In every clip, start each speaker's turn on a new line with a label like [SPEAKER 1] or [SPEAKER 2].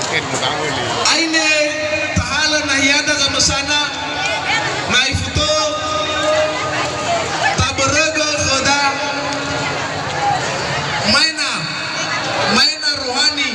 [SPEAKER 1] Aine tahala nahiada ka masana maifuto tabaraga khoda maina rohani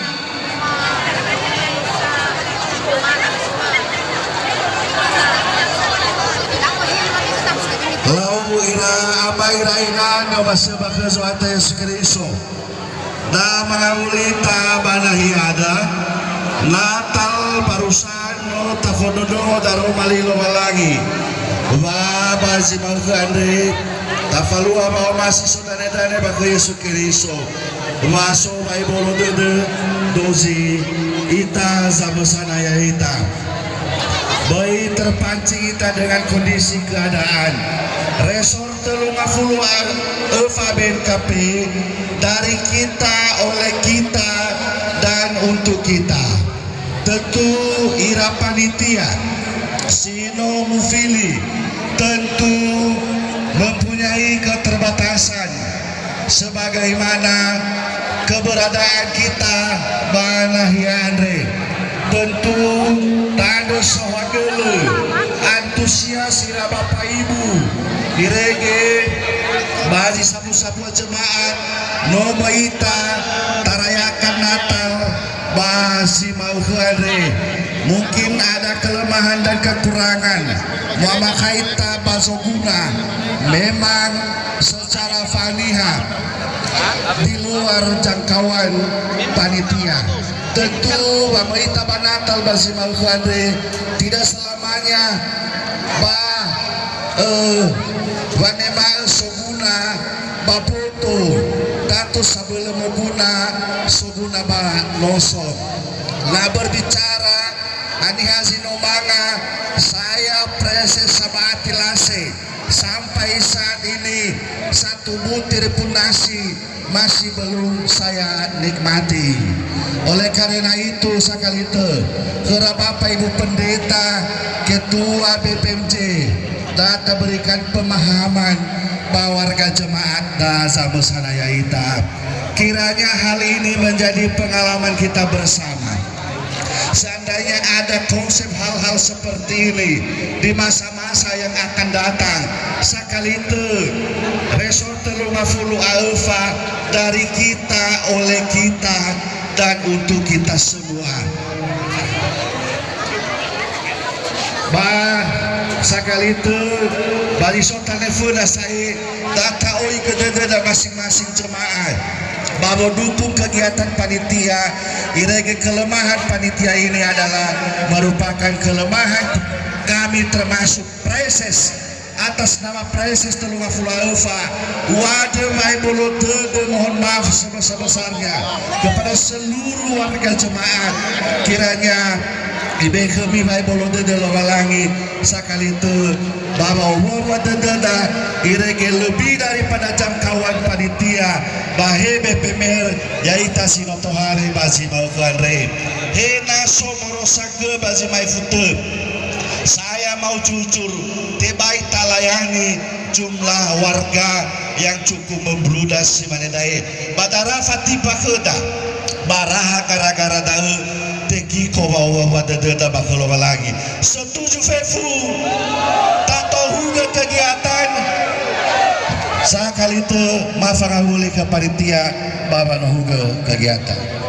[SPEAKER 1] lau ina abai raina na wasaba khazwata Yesus da mangulita banahiada Natal barusan no tafododo daro malilo lagi baba si Andre tafalua mau masih sudane dane bagi Yesus Kristus maso mai bolo de dozi ita zabasana ya ita bayi terpancing kita dengan kondisi keadaan resor telungafuluan alfaben KP dari kita oleh kita dan untuk kita. Tentu ira panitia Sino Mufili tentu mempunyai keterbatasan sebagaimana keberadaan kita Banahiandre tentu tanda sawadele antusias ira Bapak Ibu direge bagi sapu-sapu jemaat nomaita tarayakan Natal basi mau hari mungkin ada kelemahan dan kekurangan makaita basoguna memang secara faniha di luar jangkauan panitia tentu makaita Natal basi mau hari tidak selamanya wanema soguna bapoto tato sebelum guna soguna ba noso lah berbicara ani hazino manga saya proses sabati lase sampai saat ini satu butir pun nasi masih belum saya nikmati. Oleh karena itu sekali itu kera Bapak Ibu Pendeta Ketua BPMJ data berikan pemahaman bahwa warga jemaat dan sama-sama ita kiranya hal ini menjadi pengalaman kita bersama. Seandainya ada konsep hal-hal seperti ini di masa-masa yang akan datang sekali itu resort telungafulu alfa dari kita oleh kita dan untuk kita semua. Sekali itu balisot telepon saya data oi kedede masing-masing jemaat bahwa dukung kegiatan panitia irege kelemahan panitia ini adalah merupakan kelemahan kami termasuk preses atas nama preses Telungafulu Alfa wadah maibolo dede mohon maaf sebesar-besarnya kepada seluruh warga jemaat kiranya ibe kami maibolo dede lowalangi sekali itu bahwa wawa dede irege lebih daripada jangkauan panitia bahe BPMR yaita sinotohare basi mau kuanre hena somorosake basi mai fute. Saya mau jujur tebai talayani jumlah warga yang cukup membludas si manedai badara fatiba keda baraha gara-gara dahu teki kowa wadada bakal lagi setuju fefu tato huga kegiatan sekali itu mafangahuli ke panitia bawa huga kegiatan